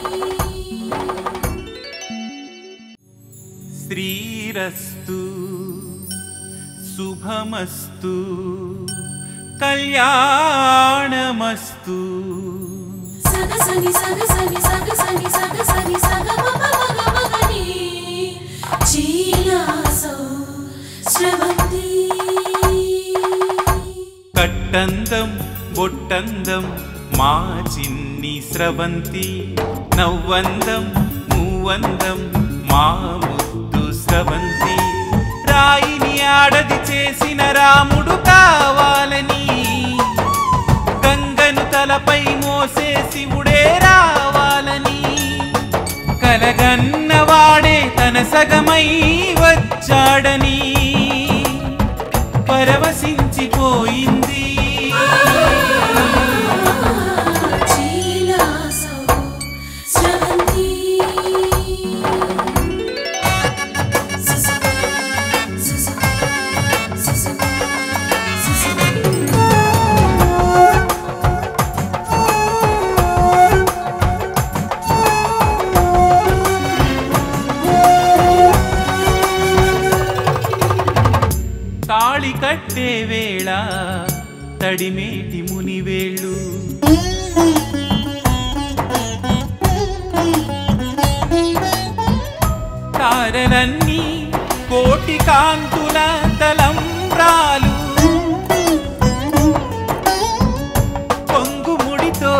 శ్రీరస్తు శుభమస్తు కళ్యాణమస్తు. సగసని సగసని సగసని సగసని సగమగమగమగని చి లా సౌ స్రవంతి. కట్టందం బొట్టందం మా చిన్ని స్రవంతి, నవ్వందం మూవందం మా ముద్దు స్రవంతి. రాయిని ఆడది చేసిన రాముడు కావాలని, గంగను తలపై మోసే శివుడే రావాలని, కలగన్నవాడే తన సగమై వచ్చాడని పరవశించిపోయింది. తాళి కట్టే వేళ తడిమేటి మునివేళ్ళు, తారలన్నీ కోటి కాంతుల తలంబ్రాలు, పొంగుముడితో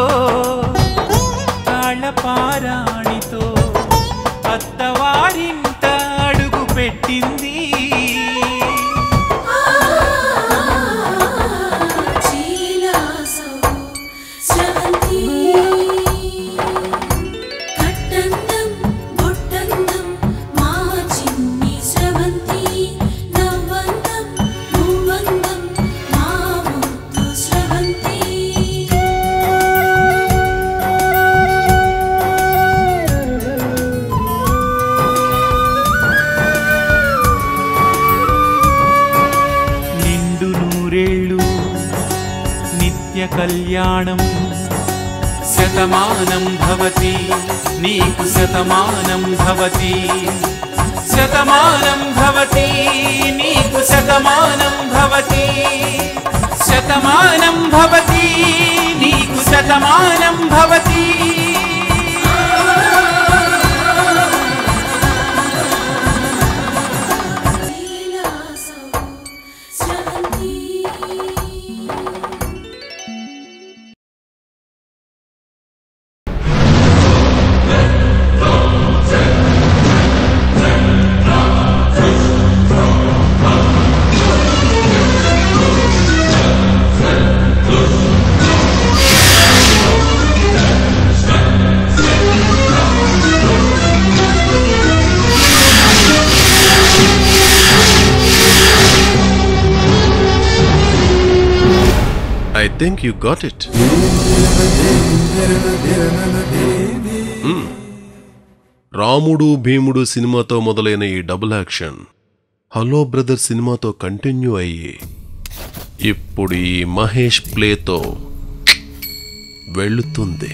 తాళపారాణితో అత్తవారింట అడుగు పెట్టింది. కళ్యాణం శతమానం భవతి నీకు శతమానం భవతి, శతమానం భవతి నీకు శతమానం భవతి, శతమానం భవతి నీకు Shatamanam Bhavati. I think you got it. రాముడు భీముడు సినిమాతో మొదలైన ఈ డబుల్ యాక్షన్ హలో బ్రదర్ సినిమాతో కంటిన్యూ అయ్యి ఇప్పుడు ఈ మహేష్ ప్లేతో వెళుతుంది.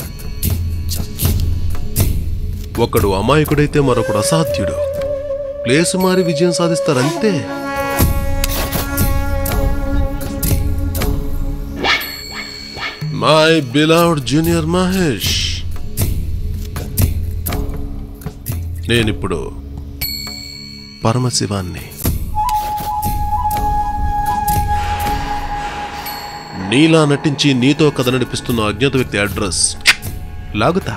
ఒకడు అమాయకుడైతే మరొకడు అసాధ్యుడు. ప్లేసు మారి విజయం సాధిస్తారంతే. మై బిలవ్డ్ జూనియర్ మహేష్, నేనిప్పుడు పరమశివాన్ని. నీలా నటించి నీతో కథ నడిపిస్తున్న అజ్ఞాత వ్యక్తి అడ్రస్ లాగుతా.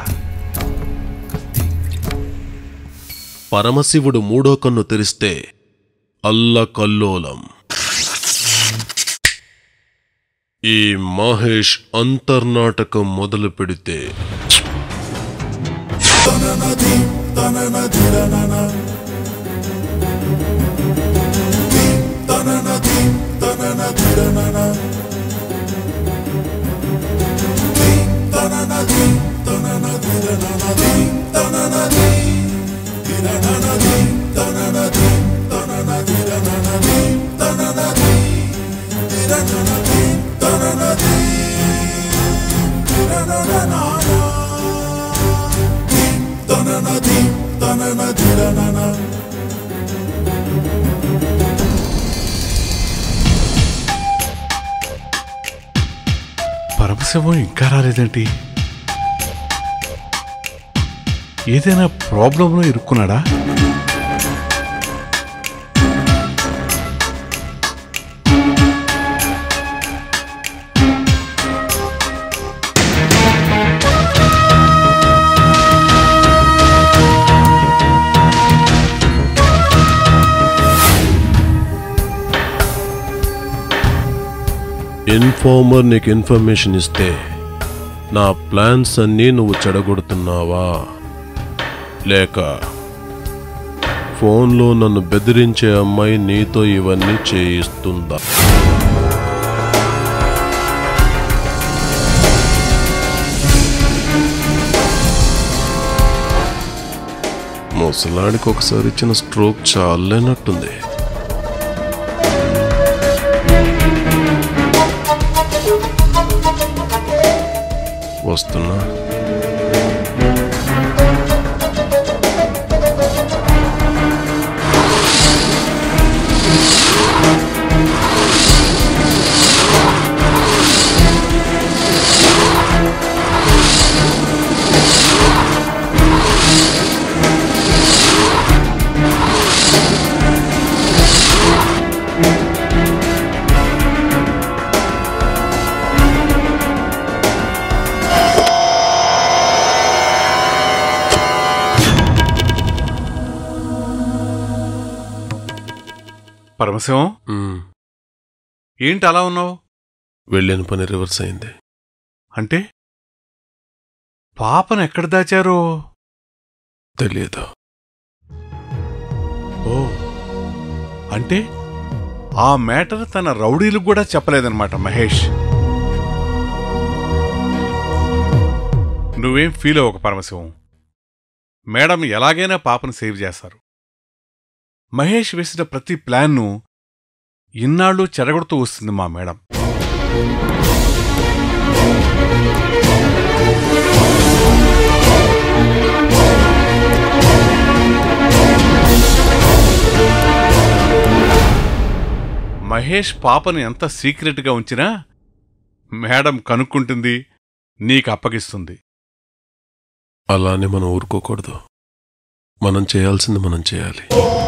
పరమశివుడు మూడో కన్ను తెరిస్తే అల్లకల్లోలం. ఈ మహేష్ అంతర్నాటకం మొదలు పెడితే పరమశివం ఇంకా రాలేదేంటి? ఏదైనా ప్రాబ్లంలో ఇరుక్కున్నాడా? ఇన్ఫార్మర్ నీకు ఇన్ఫర్మేషన్ ఇస్తే నా ప్లాన్స్ అన్నీ నువ్వు చెడగొడుతున్నావా, లేక ఫోన్లో నన్ను బెదిరించే అమ్మాయి నీతో ఇవన్నీ చేయిస్తుందా? ముసలాడికి ఒకసారి ఇచ్చిన స్ట్రోక్ చాలేనట్టుంది. వస్తున్నా. పరమశివం, ఏంటి అలా ఉన్నావు? వెళ్ళిన పని రివర్స్ అయింది. అంటే పాపను ఎక్కడ దాచారో తెలియదు. ఓ, అంటే ఆ మ్యాటర్ తన రౌడీలకు కూడా చెప్పలేదన్నమాట మహేష్. నువ్వేం ఫీల్ అవ్వక పరమశివం, మేడం ఎలాగైనా పాపను సేవ్ చేస్తారు. మహేష్ వేసిన ప్రతి ప్లాన్ను ఇన్నాళ్ళు చెరగొడుతూ వస్తుంది మా మేడం. మహేష్ పాపను ఎంత సీక్రెట్గా ఉంచినా మేడం కనుక్కుంటుంది, నీకు అప్పగిస్తుంది. అలానే మనం ఊరుకోకూడదు. మనం చేయాల్సింది మనం చేయాలి.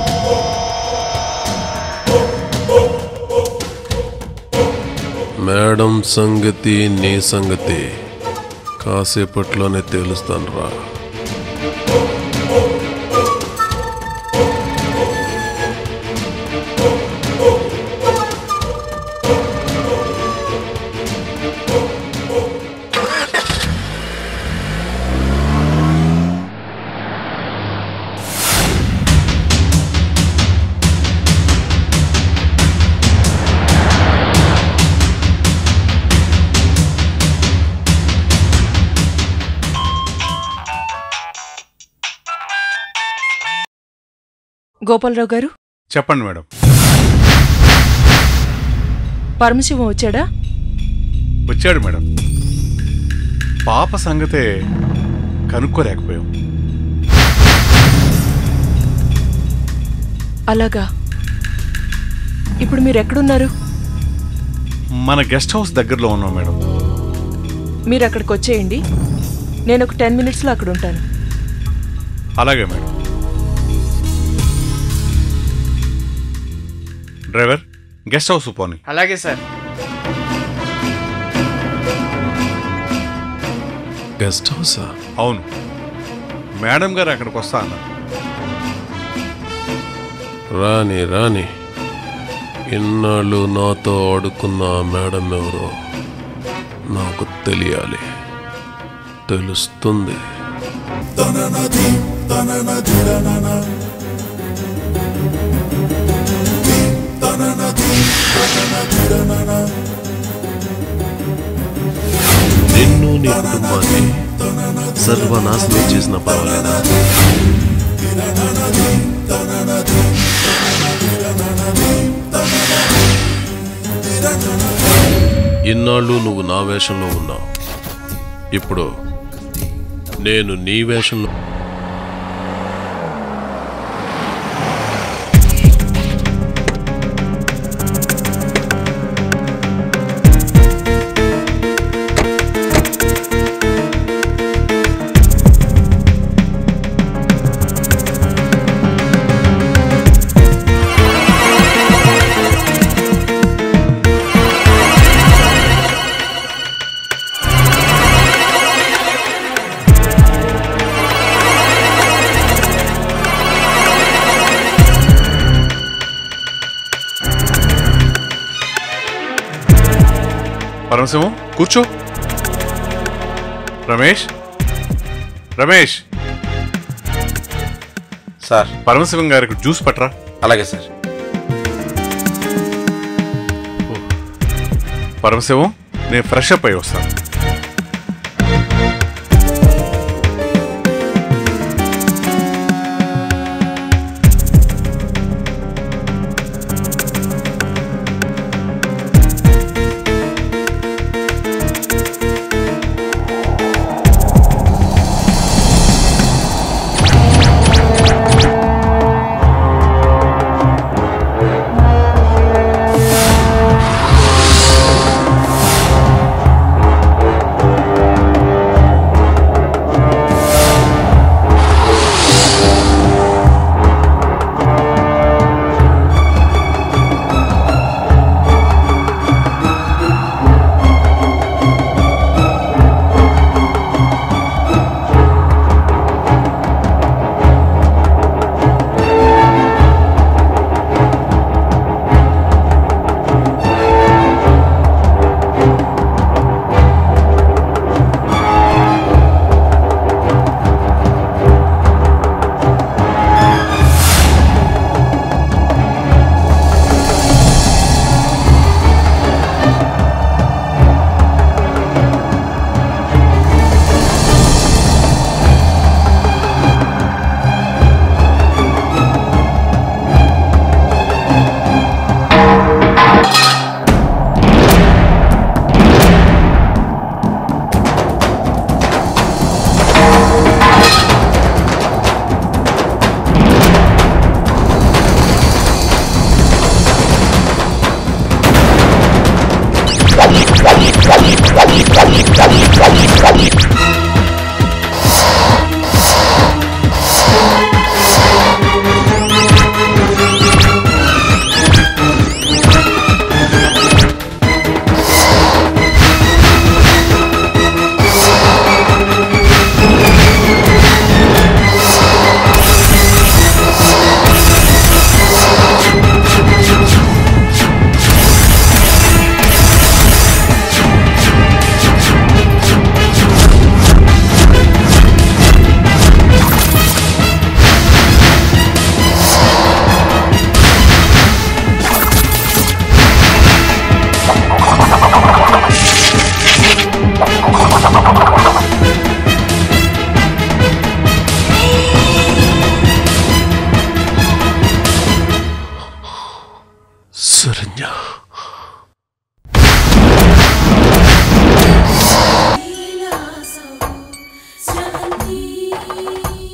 మేడం సంగతి నీ సంగతి కాసేపట్లోనే తేలుస్తాను రా. గోపాలరావు గారు, చెప్పండి మేడం. పరమశివం వచ్చాడా? వచ్చాడు మేడం. పాప సంగతే కనుక్కోలేకపోయాం. అలాగా. ఇప్పుడు మీరెక్కడున్నారు? మన గెస్ట్ హౌస్ దగ్గరలో ఉన్నాం మేడం. మీరు అక్కడికి వచ్చేయండి, నేను ఒక 10 minutesలో అక్కడ ఉంటాను. అలాగే మేడం. డ్రైవర్, గెస్ట్ హౌస్ పోనీ. అలాగే సార్. గెస్ట్ హౌసా? అవును, మేడం గారు అక్కడికి వస్తా అన్నారు. రాని రాని. ఇన్నాళ్ళు నాతో ఆడుకున్న మేడం ఎవరో నాకు తెలియాలి. తెలుస్తుంది. నిన్ను నీ కుటుంబాన్ని సర్వనాశనం చేసిన పర్వాలేదా? ఇన్నాళ్ళు నువ్వు నా వేషంలో ఉన్నావు, ఇప్పుడు నేను నీ వేషంలో. పరమశివం కూర్చో. రమేష్, రమేష్ సార్. పరమశివం గారికి జ్యూస్ పట్రా. అలాగే సార్. పరమశివం, నేను ఫ్రెష్ అప్ అయి వస్తాను. Chi La Sow Sravanthi.